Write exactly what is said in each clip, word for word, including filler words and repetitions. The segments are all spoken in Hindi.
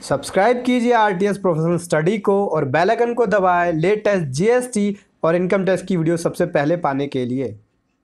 सब्सक्राइब कीजिए आरटीएस प्रोफेशनल स्टडी को और बेल आइकन को दबाएं लेटेस्ट जीएसटी और इनकम टैक्स की वीडियो सबसे पहले पाने के लिए।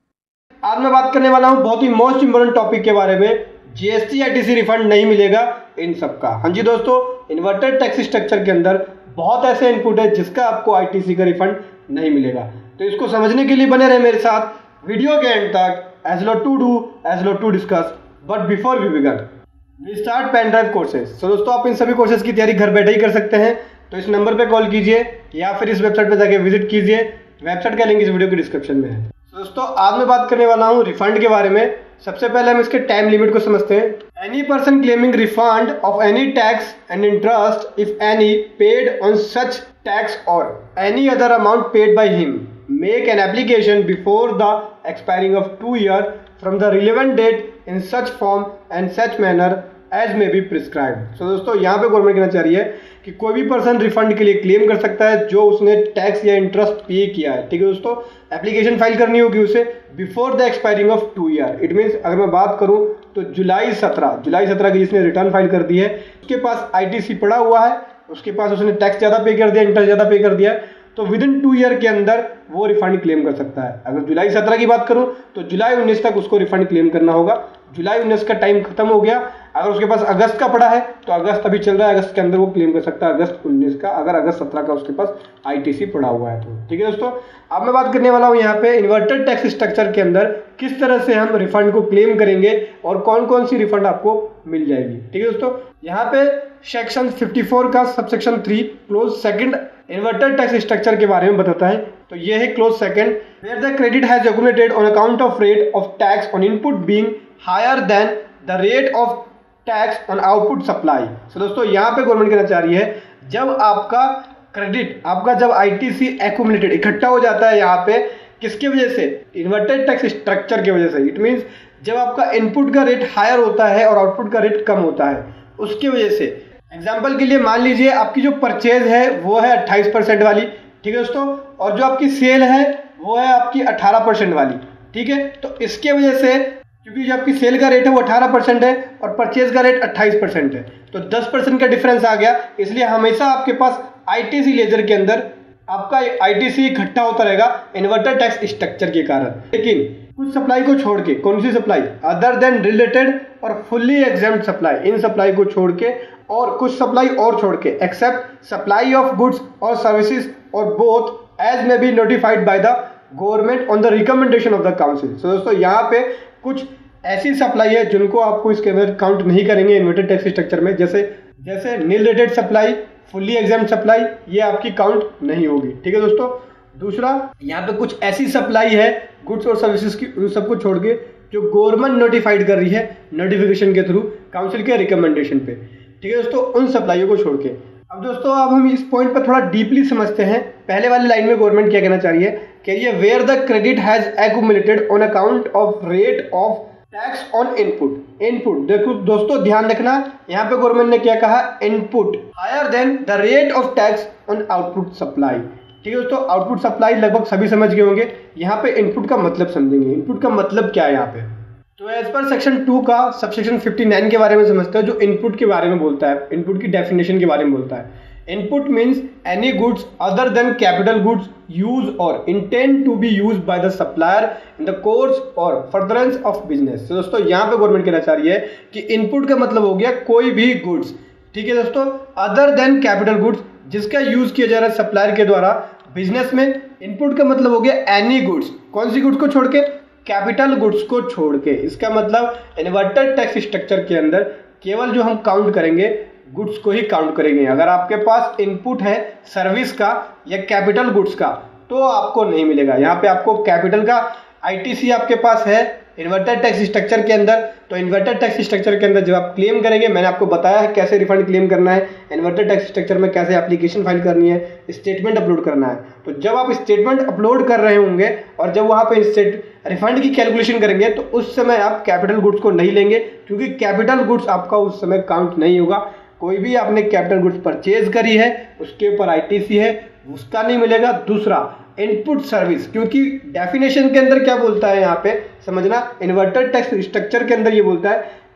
आज मैं बात करने वाला हूं बहुत ही मोस्ट इंपोर्टेंट टॉपिक के बारे में, जीएसटी आईटीसी रिफंड नहीं मिलेगा इन सब का। हाँ जी दोस्तों, इन्वर्टेड टैक्स स्ट्रक्चर के अंदर बहुत ऐसे इनपुट है जिसका आपको आईटीसी का रिफंड नहीं मिलेगा। तो इसको समझने के लिए बने रहे मेरे साथ वीडियो के एंड तक। As low to do as low to discuss, but before we begin we start pen drive courses. तो दोस्तों, आप इन सभी कोर्सेज की तैयारी घर बैठे ही कर सकते हैं। तो इस नंबर पे कॉल कीजिए या फिर इस वेबसाइट पे जाके विजिट कीजिए। वेबसाइट का लिंक इस वीडियो के डिस्क्रिप्शन में है। तो दोस्तों, आज मैं बात करने वाला हूँ रिफंड के बारे में। सबसे पहले हम इसके टाइम लिमिट को समझते हैं। Any person claiming refund of any tax and interest if any paid on such tax और any other amount paid by him make an application before the expiring of two year from the relevant date in such form and such manner as may be prescribed. So दोस्तों, यहाँ पे गवर्नमेंट कहना चाह रही है कि कोई भी पर्सन रिफंड के लिए क्लेम कर सकता है जो उसने टैक्स या इंटरेस्ट पे किया है। ठीक है दोस्तों, एप्लीकेशन फाइल करनी होगी उसे before the expiring of two year. It means अगर मैं बात करूँ तो जुलाई सत्रह जुलाई सत्रह की जिसने रिटर्न फाइल कर दी है उसके पास आईटीसी पड़ा हुआ है, उसके पास उसने टैक्स ज़्यादा पे कर दिया, इंटरेस्ट ज़्यादा पे कर दिया है, तो विद इन टू ईयर के अंदर वो रिफंड क्लेम कर सकता है। अगर जुलाई सत्रह की बात करूं तो जुलाई उन्नीस तक उसको रिफंड क्लेम करना होगा। जुलाई उन्नीस का टाइम खत्म हो गया, अगर उसके पास अगस्त का पड़ा है तो अगस्त अभी चल रहा है, अगस्त के अंदर वो क्लेम कर सकता है, अगस्त उन्नीस का, अगर अगस्त सत्रह का उसके पास आईटीसी पड़ा हुआ है तो। ठीक है दोस्तों, अब मैं बात करने वाला हूँ यहाँ पे इन्वर्टेड टैक्स स्ट्रक्चर के अंदर किस तरह से हम रिफंड को क्लेम करेंगे और कौन कौन सी रिफंड आपको मिल जाएगी। ठीक है दोस्तों, यहाँ पे सेक्शन फिफ्टी फोर का subsection three clause second inverted tax structure के बारे में बताता है। तो ये है clause second, where the credit has accumulated on account of rate of tax on input being higher than the rate of tax on output supply. So दोस्तों, यहाँ पे गवर्नमेंट कहना चाह रही है जब आपका क्रेडिट, आपका जब आईटीसी एक्यूमुलेटेड इकट्ठा हो जाता है यहाँ पे, किसकी वजह से? इन्वर्टेड टैक्स स्ट्रक्चर की वजह से। इट मीन्स जब आपका इनपुट का रेट हायर होता है और आउटपुट का रेट कम होता है उसकी वजह से। एग्जाम्पल के लिए मान लीजिए आपकी जो परचेज है वो है अट्ठाईस परसेंट वाली, ठीक है दोस्तों, और जो आपकी सेल है वो है आपकी अठारह परसेंट वाली। ठीक है, तो इसके वजह से क्योंकि जो आपकी सेल का रेट है वो अठारह परसेंट है और परचेज का रेट अट्ठाईस परसेंट है, तो दस परसेंट का डिफरेंस आ गया। इसलिए हमेशा आपके पास आईटीसी लेजर के अंदर आपका आईटीसी इकट्ठा होता रहेगा इन्वर्टेड टैक्स स्ट्रक्चर के कारण। लेकिन कुछ सप्लाई को छोड़ के, कौन सी सप्लाई? अदर देन रिलेटेड और फुल्ली एग्जेम्प्ट सप्लाई, इन सप्लाई को छोड़ के और कुछ सप्लाई और छोड़ के, एक्सेप्ट सप्लाई ऑफ गुड्स और सर्विसेज और both as may be notified by the government on the recommendation of the council. So दोस्तों, यहाँ पे कुछ ऐसी सप्लाई है जिनको आपको इसके अंदर काउंट नहीं करेंगे इन्वर्टेड टैक्स स्ट्रक्चर में, जैसे जैसे nil rated supply, fully exempt supply, ये आपकी काउंट नहीं होगी। ठीक है दोस्तों, दूसरा यहाँ पे कुछ ऐसी सप्लाई है गुड्स और सर्विसेज की, उन सबको छोड़ के जो गवर्नमेंट नोटिफाइड कर रही है नोटिफिकेशन के थ्रू काउंसिल के रिकमेंडेशन पे। ठीक है दोस्तों, उन सप्लाइयों को छोड़ के। अब दोस्तों, अब हम इस पॉइंट पर थोड़ा डीपली समझते हैं। पहले वाली लाइन में गवर्नमेंट क्या कहना चाह रही है? कह रही है where the credit has accumulated on account of rate of tax on input. Input देखो दोस्तों, ध्यान रखना, यहाँ पे गवर्नमेंट ने क्या कहा? Input higher than the rate of tax on output supply. ठीक है दोस्तों, आउटपुट सप्लाई लगभग सभी समझ गए होंगे। यहाँ पे इनपुट का मतलब समझेंगे। इनपुट का मतलब क्या है यहाँ पे? तो एज पर सेक्शन टू का सबसेक्शन फिफ्टी नाइन के बारे में समझते हैं, जो इनपुट के बारे में बोलता है, इनपुट की डेफिनेशन के बारे में बोलता है। Input means any goods other than capital goods use और intend to be use by the supplier in the course और फर्दरेंस ऑफ बिजनेस। तो दोस्तों, यहाँ पे गवर्नमेंट कहना चाह रही है कि इनपुट का मतलब हो गया कोई भी गुड्स। ठीक है दोस्तों, अदर देन कैपिटल गुड्स जिसका यूज किया जा रहा है सप्लायर के द्वारा बिजनेस में। इनपुट का मतलब हो गया एनी गुड्स, कौन सी गुड्स को छोड़ के? कैपिटल गुड्स को छोड़ के। इसका मतलब इन्वर्टेड टैक्स स्ट्रक्चर के अंदर केवल जो हम काउंट करेंगे गुड्स को ही काउंट करेंगे। अगर आपके पास इनपुट है सर्विस का या कैपिटल गुड्स का तो आपको नहीं मिलेगा। यहाँ पे आपको कैपिटल का आईटीसी आपके पास है इन्वर्टेड टैक्स स्ट्रक्चर के अंदर, तो इन्वर्टेड टैक्स स्ट्रक्चर के अंदर जब आप क्लेम करेंगे, मैंने आपको बताया है कैसे रिफंड क्लेम करना है, इन्वर्टेड टैक्स स्ट्रक्चर में कैसे एप्लीकेशन फाइल करनी है, स्टेटमेंट अपलोड करना है। तो जब आप स्टेटमेंट अपलोड कर रहे होंगे और जब वहाँ पे स्टेट रिफंड की कैलकुलेशन करेंगे तो उस समय आप कैपिटल गुड्स को नहीं लेंगे, क्योंकि कैपिटल गुड्स आपका उस समय काउंट नहीं होगा। कोई भी आपने कैपिटल गुड्स परचेज करी है उसके ऊपर आईटीसी है, उसका नहीं मिलेगा। दूसरा, इनपुट सर्विस, क्योंकि डेफिनेशन के अंदर क्या बोलता है यहाँ पे समझना, इन्वर्टेड टैक्स स्ट्रक्चर के अंदर ये बोलता है कि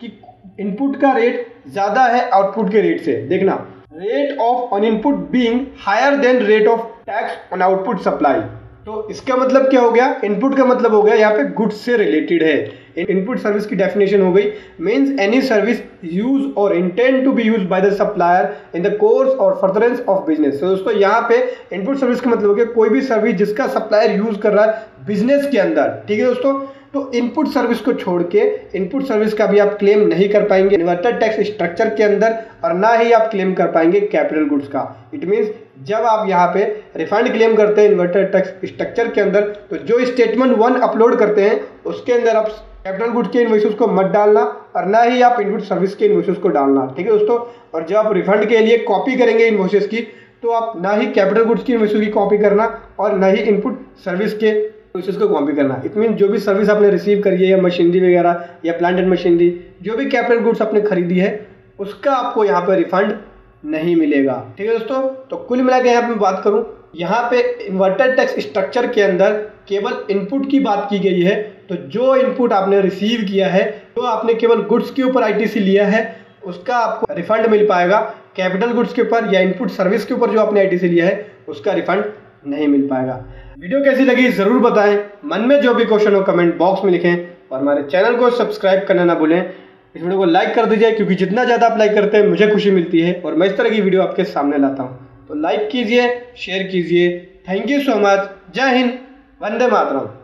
इनपुट का रेट ज़्यादा है आउटपुट के रेट से। देखना, rate of on input being higher than rate of tax on output supply. तो इसका मतलब क्या हो गया, इनपुट का मतलब हो गया यहाँ पे गुड्स से रिलेटेड है। इनपुट सर्विस की डेफिनेशन हो गई, मीन्स एनी सर्विस यूज और intend to be use by the supplier in the course और फर्दरेंस ऑफ बिजनेस। तो दोस्तों यहाँ पे इनपुट सर्विस का मतलब हो गया कोई भी सर्विस जिसका सप्लायर यूज कर रहा है बिजनेस के अंदर। ठीक है दोस्तों, तो इनपुट सर्विस को छोड़ के इनपुट सर्विस का भी आप क्लेम नहीं कर पाएंगे इन्वर्टर टैक्स स्ट्रक्चर के अंदर, और ना ही आप क्लेम कर पाएंगे कैपिटल गुड्स का। इट मीन्स जब आप यहाँ पे रिफंड क्लेम करते हैं इन्वर्टर टैक्स स्ट्रक्चर के अंदर, तो जो स्टेटमेंट वन अपलोड करते हैं उसके अंदर आप कैपिटल गुड्स के इनवॉइसेस को मत डालना, और ना ही आप इनपुट सर्विस के इनवॉइसेस को डालना। ठीक है दोस्तों, और जब आप रिफंड के लिए कॉपी करेंगे इनवॉइसेस की, तो आप ना ही कैपिटल गुड्स की इनवॉइसेस की कॉपी करना और ना ही इनपुट सर्विस के इनवॉइसेस को कॉपी करना। इट मीन जो भी सर्विस आपने रिसीव करी है या मशीनरी वगैरह या प्लांट एंड मशीनरी, जो भी कैपिटल गुड्स आपने खरीदी है उसका आपको यहाँ पे रिफंड नहीं मिलेगा। ठीक है दोस्तों, तो कुल मिला के यहाँ पे मैं बात करूँ, यहाँ पे इन्वर्टर टैक्स स्ट्रक्चर के अंदर केवल इनपुट की बात की गई है। तो जो इनपुट आपने रिसीव किया है, जो आपने केवल गुड्स के ऊपर आईटीसी लिया है, उसका आपको रिफंड मिल पाएगा। कैपिटल गुड्स के ऊपर या इनपुट सर्विस के ऊपर जो आपने आईटीसी लिया है उसका रिफंड नहीं मिल पाएगा। वीडियो कैसी लगी जरूर बताएं, मन में जो भी क्वेश्चन हो कमेंट बॉक्स में लिखें, और हमारे चैनल को सब्सक्राइब करना ना भूलें। इस वीडियो को लाइक कर दीजिए, क्योंकि जितना ज़्यादा आप लाइक करते हैं मुझे खुशी मिलती है और मैं इस तरह की वीडियो आपके सामने लाता हूँ। तो लाइक कीजिए, शेयर कीजिए। Thank you so much. जय हिंद, वंदे मातरम।